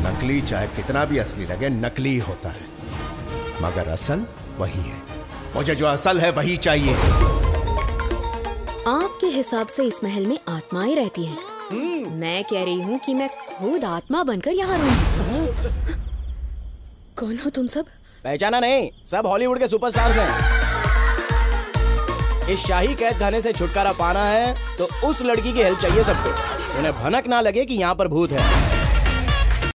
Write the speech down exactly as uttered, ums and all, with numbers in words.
नकली चाहे कितना भी असली लगे, नकली होता है, मगर असल वही है। मुझे जो असल है वही चाहिए। आपके हिसाब से इस महल में आत्माएं रहती हैं। मैं कह रही हूँ कि मैं खुद आत्मा बनकर यहाँ रहूं। कौन हो तुम सब? पहचाना नहीं? सब हॉलीवुड के सुपरस्टार्स हैं। इस शाही कैद खाने से छुटकारा पाना है तो उस लड़की की हेल्प चाहिए सबको। उन्हें भनक ना लगे कि यहाँ पर भूत है।